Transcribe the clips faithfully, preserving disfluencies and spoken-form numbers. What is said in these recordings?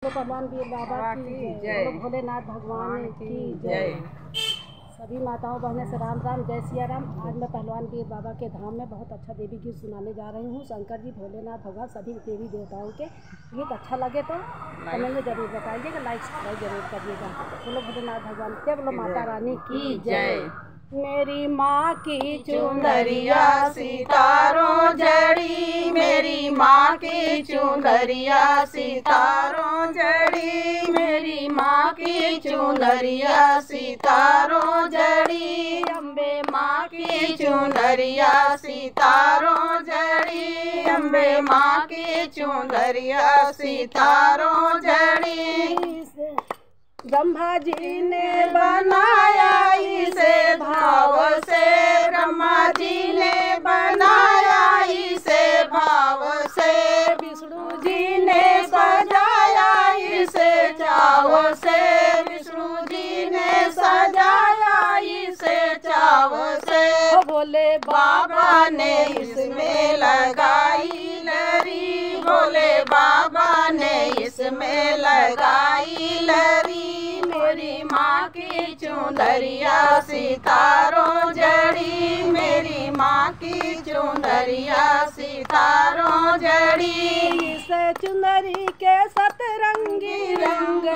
भगवान वीर बाबा की जय, भोलेनाथ भगवान की जय। सभी माताओं बहनें से राम राम, जय सिया राम। आज मैं पहलवान वीर बाबा के धाम में बहुत अच्छा देवी गीत सुनाने जा रही हूँ। शंकर जी, भोलेनाथ भगवान, सभी देवी देवताओं के गीत अच्छा लगे तो कमेंट में जरूर बताइएगा, लाइक सब्सक्राइब जरूर करिएगा। बोलो भोलेनाथ भगवान के, बोलो माता रानी की जय। मेरी माँ की चुंदरिया सितारों जड़ी, मेरी माँ की चुंदरिया सितारों जड़ी, मेरी माँ की चुंदरिया सितारों जड़ी, अम्बे माँ की चुंदरिया सितारों जड़ी, अम्बे माँ की चुंदरिया सितारों जड़ी। ब्रह्मा जी ने बनाया इसे भाव से, ब्रह्मा जी ने बनाया इसे भाव से, विष्णु जी ने सजाया इसे चाव से, विष्णु जी ने सजाया इसे चाव से। भोले बाबा ने इसमें लगाई लरी, भोले बाबा ने इसमें लगाई लरी, मेरी माँ की चुंदरिया सितारों जड़ी, मेरी माँ की चुंदरिया सितारों जड़ी। इस चुंदरी के सतरंगी रंग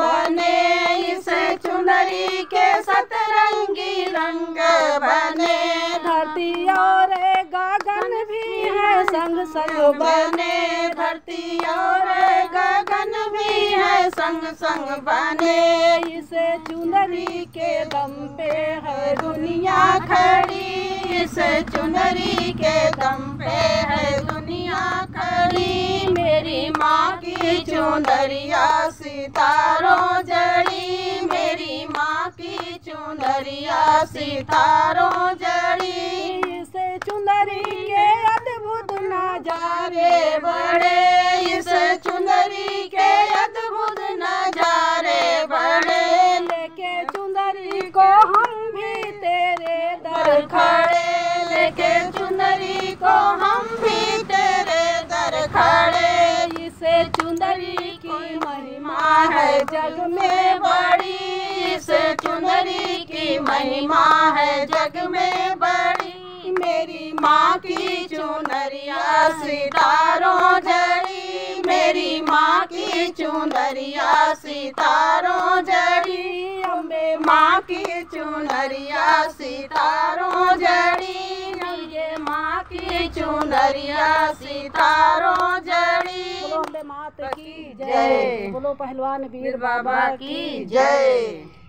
बने, इस चुंदरी के सतरंगी रंग बने, धरती और गगन भी है संग संग बने, धरती और गगन भी है संग संग बने। इस चुनरी के दम पे है दुनिया खड़ी, इस चुनरी के दम पे है दुनिया खड़ी, मेरी माँ की चुनरिया सितारों जड़ी, मेरी माँ की चुनरिया सितारों जड़ी। इस चुनरी के अद्भुत नजारे बड़े, इस चुनरी के अद्भुत नजारे बड़े, लेके चुनरी को हम भी तेरे दर खड़े, लेके चुनरी को हम भी तेरे दर खड़े। इसे चुनरी की महिमा है जग में बड़ी, इस चुनरी की महिमा है जग में बड़ी, मेरी माँ की चुनरिया सितारों जड़ी, मेरी माँ की चुनरिया सितारों जड़ी, अम्बे माँ की चुनरिया सितारों जड़ी, अम्बे माँ की चुनरिया सितारों जड़ी। बोलो अम्बे माता की जय, बोलो पहलवान वीर बाबा की जय।